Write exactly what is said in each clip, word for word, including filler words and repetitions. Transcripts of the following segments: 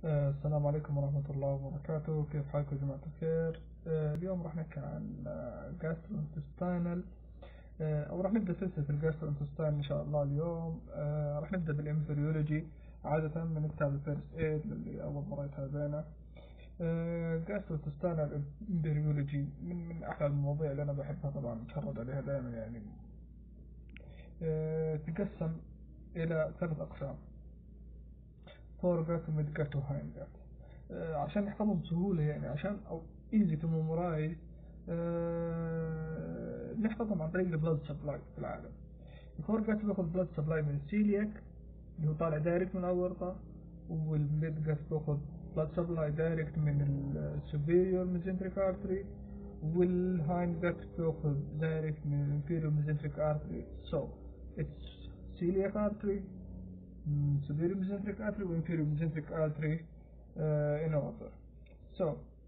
آه، السلام عليكم ورحمة الله وبركاته. كيف حالكم يا جماعة الخير؟ آه، اليوم راح نحكي عن جاستروانتستاينال، أو راح نبدأ سلسلة الجاستروانتستاين إن شاء الله. اليوم آه، راح نبدأ بالإمبريولوجي. عادة من كتاب الفيرست إيد اللي أول مرة يتابعنا. جاستروانتستاينال إمبريولوجي من من أحلى المواضيع اللي أنا بحبها، طبعا أتفرج عليها دائما يعني. آه، تقسم إلى ثلاث أقسام: فورجات وميدجات وهايندجات. آه، عشان نحفظهم بسهولة، يعني عشان أو easy to memorize. آه، نحفظهم عن طريق البلاد سبلاي في العالم. الفورجات بياخد بلاد سبلاي من السيلياك اللي هو طالع دايركت من الأورطة، والميدجات بياخد بلاد سبلاي دايركت من السوبيريور ميزنتريك ارتري، والهايندجات بياخد دايركت من الانفيريور ميزنتريك ارتري. so it's celiac artery, superior mesenteric artery وinferior mesenteric artery uh, in order. so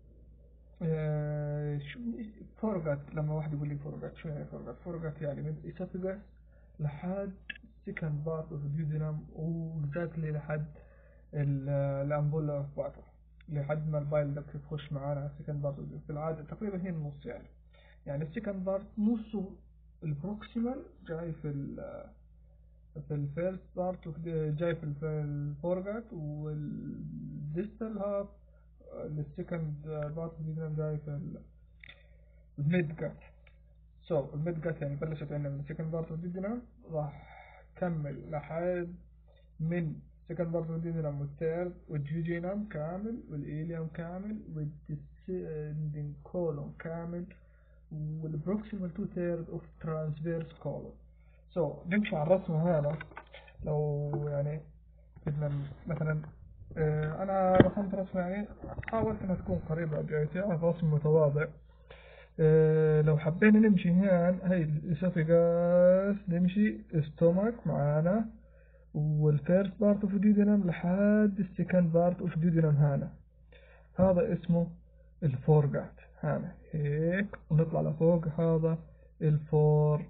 uh, شو فورجات؟ لما واحد يقول لي فورجات، شو يعني فورجات؟ فورجات يعني من esophagus لحد second part of duodenum، وexactly لحد الأمبولا of water، لحد ما البايل دكت يخش معانا على second part في العادة تقريبا هي النص. يعني يعني السكند بارت نصه البروكسيمال جاي في ال في الفيرست بارت جاي في الفورجات، والديستال هاف للسكند بارت جاي في الميد جات. سو الميد جات يعني بلشت عندنا من السكند بارت والديدنم، راح كمل لحد من سكند بارت والديدنم والثيرد والجيجينم كامل والإيليوم كامل والديسندنج كولون كامل والبروكسيمال تو ثيرد اوف ترانسفيرس كولون. سو نمشي على الرسمة هنا. لو يعني بدنا مثلا اه انا رسمت رسمة، يعني حاولت انها تكون قريبة بجايتي على رسم متواضع. اه لو حبينا نمشي هنا، هاي الاسوفيجاس نمشي استومك معانا، والفيرست بارت اوف ديودينم لحد السكند بارت اوف ديودينم هنا، هذا اسمه الفورجات. هنا هيك ونطلع لفوق، هذا الفورجات.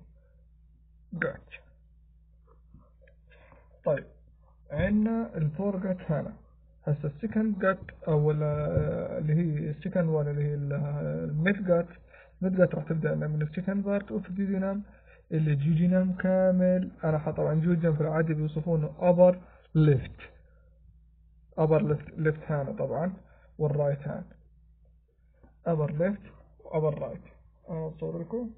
طيب عندنا الفورجات هنا. هسه السكند جات او اللي هي السكند وان اللي هي الميد جات. الميد جات راح تبدا من السكند بارت اوف ديودينم اللي جيجينم كامل. انا طبعا جيجينم في العادي بيوصفونه upper left upper left left هنا طبعا، والرايت هاند upper left و upper right. انا بصور لكم.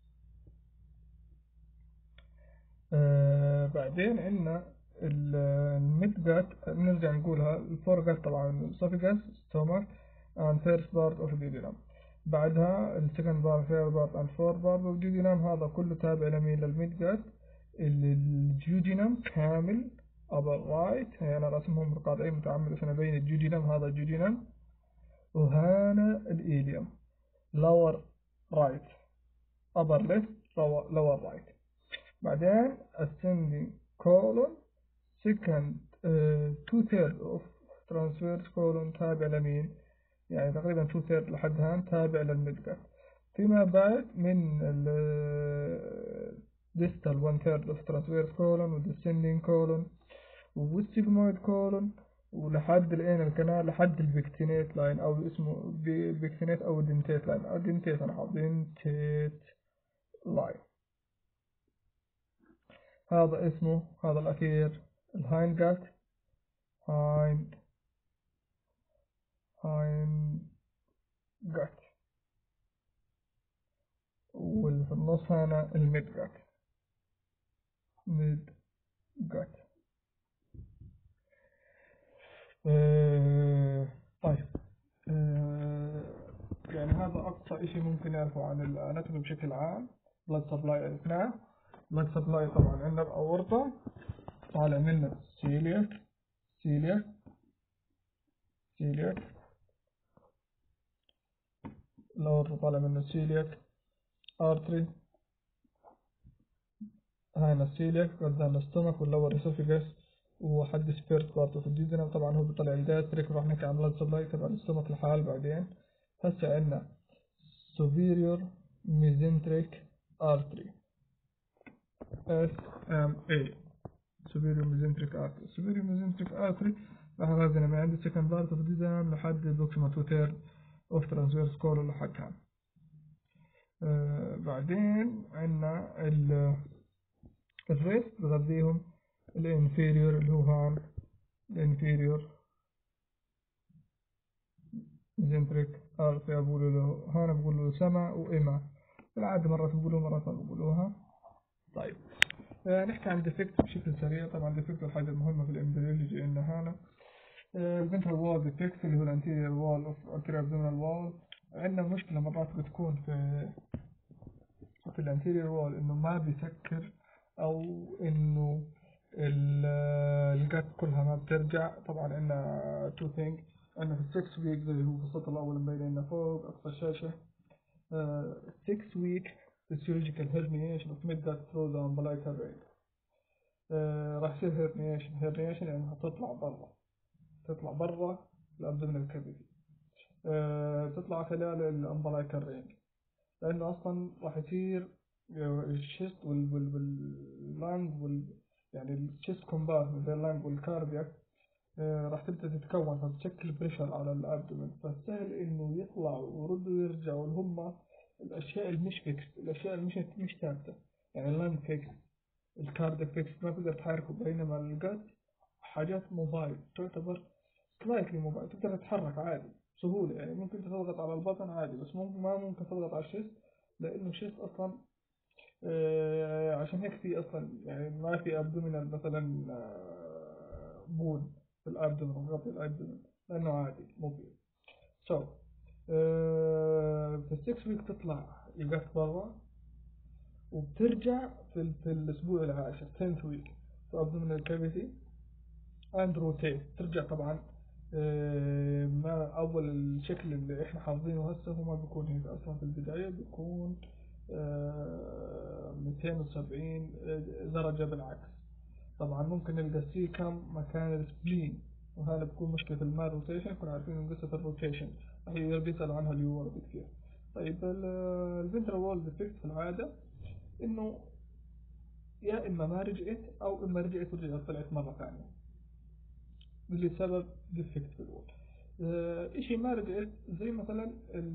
آه بعدين عندنا الميد جات، نرجع نقولها. الفور جات طبعا الاسوفيجاس ستومك and first part of duodenum. بعدها السكند بارت ثيرد بارت and fourth part of duodenum. هذا كله تابع لمين؟ للميد جات. الجيوجينم كامل upper right، هي انا رسمهم بقاطعين متعمد عشان ابين الجيوجينم. هذا الجيوجينم، وهنا الإيليوم lower right upper left lower right. بعدين ascending colon second uh, two third of transverse colon تابع لمين؟ يعني تقريبا two third لحد هان تابع للميدجات. فيما بعد من ال distal one third of transverse colon و descending colon والsigmoid colon ولحد الانال كانال لحد البكتينيت لاين، او اسمه بكتينيت او دنتيت لاين او دنتيت. انا حاط دنتيت لاين. هذا اسمه، هذا الأخير الهايند جات. هايند هايند جات. واللي في النص هنا الميد جات. ميد جات. اه طيب اه يعني هذا أقصى إشي ممكن نعرفه عن الأناتومي بشكل عام. بلاد سبلاي عرفناه. بلاد سبلاي طبعا عندنا الأورطة، طالع منه سيلياك سيلياك سيلياك الأورطة طالع منه سيلياك ارتري. هاينا السيلياك، قدامنا الستومك واللور اسوفيجاس، وحد سبيرت بارت في الديودينم. طبعا هو بيطلع الجاستريك، راح نحكي عن بلاد سبلاي تبع الستومك لحال بعدين. هسه عندنا superior mesenteric artery اس ام اي superior mesenteric artery. superior mesenteric artery راح أغذي من عند second part of duodenum لحد proximal two third of transverse colon لحدها. آه بعدين عنا ال الريست بغذيهم الانفيريور اللي هو هان الانفيريور ميزنتريك ارتري بقولوا له هان بقولوا له سما وإما بالعادة مرات بقولوها مرات ما بقولوها. طيب آه نحكي عن ديفكت بشكل سريع. طبعا ديفكت الحاجة المهمة في الامبريولوجي إن هنا الفنترال وول ديفكت اللي هو الانتيريور وول اوف انتيريور ابدومينال وول. عندنا مشكلة مرات بتكون في في الانتيريور وول انه ما بيسكر او انه الجات كلها ما بترجع. طبعا عندنا تو ثينج، عندنا في السكس ويك زي هو في السطر الاول مبين لنا فوق اقصى الشاشة six week physiological herniation of midgut through the umbilical ring. راح يصير herniation herniation يعني هتطلع برا تطلع برا الابدومينال كافيتي تطلع خلال الامبلايكال رينج، لأنه أصلا راح يصير الشيست وال وال واللانج وال يعني الشيست كومبارتمنت بين اللانج والكاردياك راح تبدأ تتكون فتشكل بريشر على الأبدومين، فسهل إنه يطلع ويرد ويرجع واللي هم الأشياء المش فيكس الأشياء المش مش ثابتة. يعني اللانج فيكس الكاردياك فيكس ما تقدر تحركه، بينما الجات حاجات موبايل تعتبر سلايتلي موبايل تقدر تتحرك عادي بسهولة. يعني ممكن تضغط على البطن عادي بس ممكن ما ممكن تضغط على الشيست، لأنه الشيست أصلا آه عشان هيك في أصلا يعني ما في أبدومينال مثلا آه بون في الأبدومين غطي الأبدومين لأنه عادي مو فيه. سو آه في السكس ويك تطلع يقف برا وبترجع في, في الأسبوع العاشر tenth week في أبدومينال كافيتي and rotate ترجع. طبعا ما أول الشكل اللي إحنا حافظينه هسه هو ما بيكون هيك أصلا، في البداية بيكون مئتين وسبعين درجة بالعكس. طبعا ممكن نلقى سي كم مكان السبلين، وهذا بيكون مشكلة المال روتيشن. كنا عارفين من قصة الروتيشن هي بيسألوا عنها اليورو كثير. طيب الفنترال وول ديفكت في العادة إنه يا إما ما رجعت أو إما رجعت ورجعت طلعت مرة ثانية لسبب ديفكت في الوول. اه اشي ما رجعت زي مثلا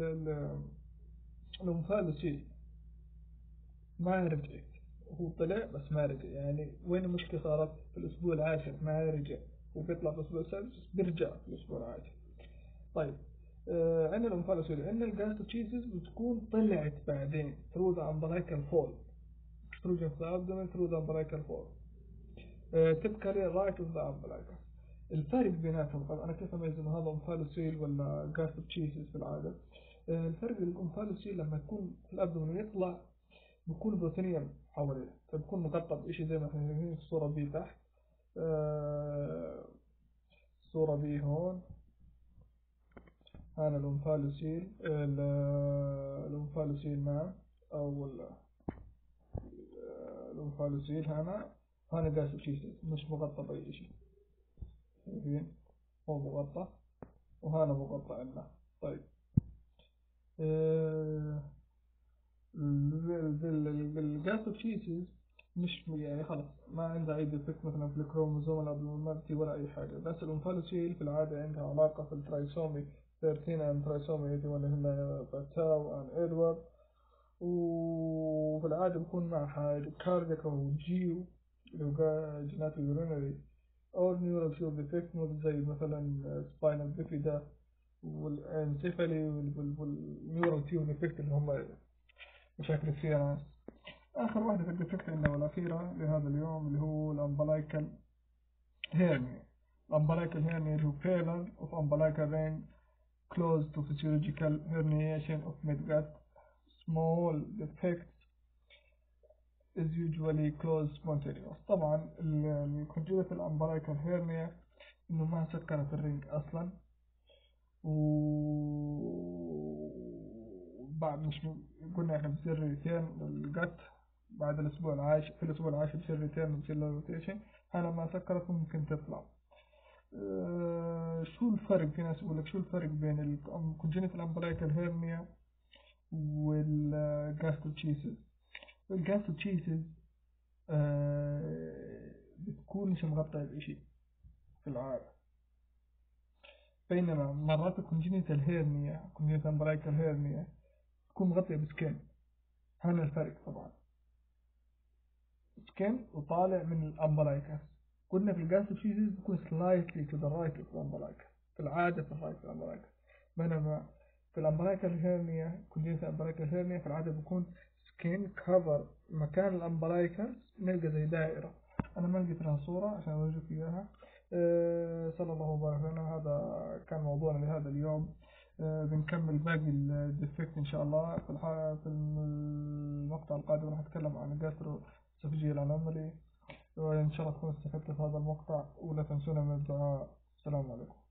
الانفالوسيل ما رجعت، هو طلع بس ما رجع. يعني وين المشكلة صارت؟ في الاسبوع العاشر ما رجع وبيطلع في الاسبوع السادس بيرجع في الاسبوع العاشر. طيب اه عندنا الانفالوسيل عندنا الجاستروتشيزس بتكون طلعت بعدين through the umbilical fold extrusion of the abdomen through the umbilical fold اه typically right of the umbilical. الفرق بيناتهم طبعا أنا كيف أميز إنه هذا أنفالوسيل ولا جاستروتشيزس في العادة؟ الفرق الأنفالوسيل لما يكون في الأبدومين يطلع بيكون بروتينيا حواليه، فبيكون مغطى بإشي زي ما احنا شايفين في الصورة بي تحت. الصورة بي هون هنا الأنفالوسيل الأنفالوسيل نعم أو الأنفالوسيل هنا هنا جاستروتشيزس مش مغطى بأي إشي، شايفين هو مغطى وهنا مغطى عندنا. طيب الجاستروتشيزس مش يعني خلص ما عندها أي ديفكت مثلا في الكروموزوم الأبنورماليتي ولا أي حاجة، بس الأنفالوسيل في العادة عندها علاقة في الترايسومي ثيرتين and ترايسومي ثمانية وعشرين اللي هن باتاو and إدوارد، وفي العادة بكون مع حاجة كارديك أو جيو اللي هو جينات يورينري أو نيورال تيوب ديفكت زي مثلا سباينال بيفيدا والانسيفالي والنيورال تيوب ديفكت اللي هم مشاكل كثيرة ناس. آخر واحدة في الديفكت عندنا والأخيرة لهذا اليوم اللي هو الأمبلايكال هيرنيا. الأمبلايكال هيرنيا اللي هو failure of umbilical ring close to physiological herniation of midgut. Small defect is usually closed spontaneous. طبعا الcongenital umbilical hernia إنه ما سكرت الرينج أصلا، وبعد مش قلنا احنا بصير ريتين الجت بعد الاسبوع العاشر في الاسبوع العاشر بصير ريتين بصير له روتيشن. هلا ما سكرت ممكن تطلع. أه شو الفرق؟ في ناس يقول لك شو الفرق بين الكونجنتال امبلايكال هيرنيا والجاستروتشيسيس؟ الجاستروتشيسيس أه بتكون مش مغطية بإشي في العادة، بينما مرات الكونجنيتال هيرنيا كونجنيتال امبلايكال هيرنيا تكون مغطية بسكين. هنا الفرق طبعا، سكين وطالع من الامبلايكس. قلنا في الجاستروفيزيس بيكون slightly to the right of the umbilicus، في العادة في الرايت الامبلايكس. بينما في الامبلايكال هيرنيا كونجنيتال امبلايكال هيرنيا في العادة بيكون سكين كفر مكان الامبلايكس، نلقى زي دائرة. انا ما لقيت لها صورة عشان اوريك اياها. أه صلى الله وبارك لنا. هذا كان موضوعنا لهذا اليوم. أه بنكمل باقي الديفكت ان شاء الله في الحلقة في المقطع القادم. راح نتكلم عن الجاسترو اسوفيجيال انومالي، وان شاء الله تكونوا استفدتوا في هذا المقطع، ولا تنسونا من الدعاء. السلام عليكم.